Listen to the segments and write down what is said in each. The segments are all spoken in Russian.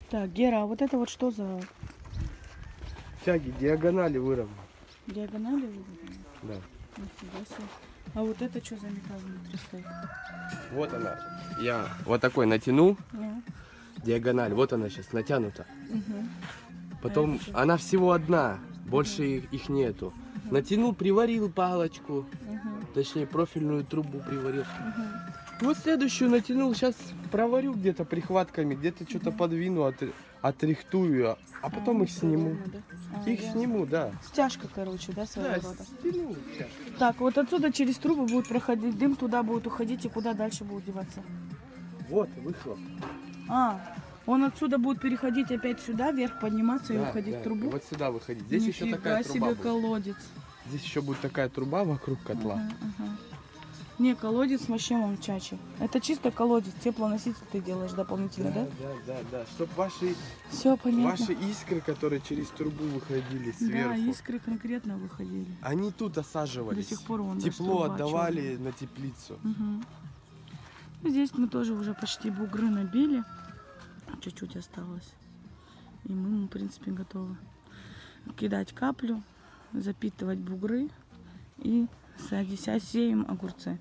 Так, Гера, а вот это вот что за Тяги, диагонали выровнены. диагонали выровнены? Да. Нифига себе. А вот это что за металл внутри стоит? Вот она. Я вот такой натянул. Ну, Диагональ. Вот она сейчас натянута. угу. Потом А это что? она всего одна. Больше их нету. Натянул, приварил палочку. Точнее, профильную трубу приварил. Вот следующую натянул. Сейчас проварю где-то прихватками. Где-то что-то подвину, отрихтую. А потом их сниму. Их сниму, да. Стяжка, короче, да, своего Да, рода? стяну. Так, вот отсюда через трубы будет проходить дым, туда будет уходить, и куда дальше будет деваться? Вот, выхлоп. А, он отсюда будет переходить опять сюда, вверх подниматься и Да, уходить да, в трубу? Вот сюда выходить. Здесь еще Нифига такая себе труба будет. колодец. Здесь еще будет такая труба вокруг котла. Ага. Не, колодец вообще мамчачий. Это чисто колодец, теплоноситель ты делаешь дополнительно, да? Да. Чтоб ваши Все понятно. искры, которые через трубу выходили сверху, Да, искры конкретно выходили. они тут осаживались. До сих пор вон даже Тепло труба отдавали чёрная. на теплицу. Угу. Здесь мы тоже уже почти бугры набили. Чуть-чуть осталось. И мы, в принципе, готовы кидать каплю, запитывать бугры и сеем огурцы.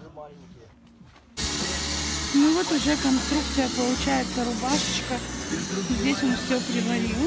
Ну вот уже конструкция получается, рубашечка. Здесь он все приварил.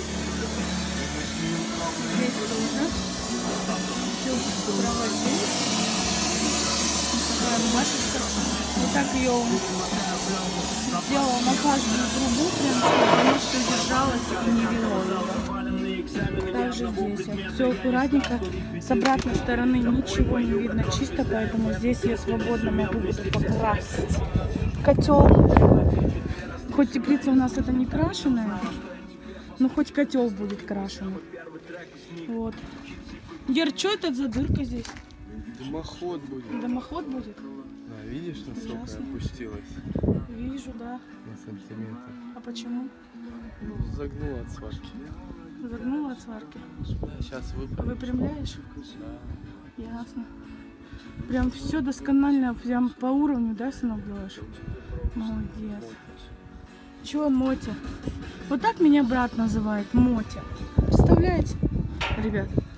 Здесь тоже все проводил. Такая рубашечка. Вот так ее он сделал на каждую трубу, прям, чтобы оно все держалось и не вело ее. Также здесь все аккуратненько. С обратной стороны ничего не видно чисто, поэтому здесь я свободно могу буду покрасить котел. Хоть теплица у нас это не крашеная, но хоть котел будет крашеный. Вот. Гер, что это за дырка здесь? Дымоход будет. Дымоход будет? Да, видишь, насколько Ясно. опустилась? Вижу, да. На сантиметр. А почему? Ну, загнула от сварки. Загнула от сварки. Да, сейчас выправим. Выпрямляешь? Да. Ясно. Прям все досконально, прям по уровню, да, сынок, делаешь? Молодец. Чего Мотя? Вот так меня брат называет, Мотя. Представляете, ребят?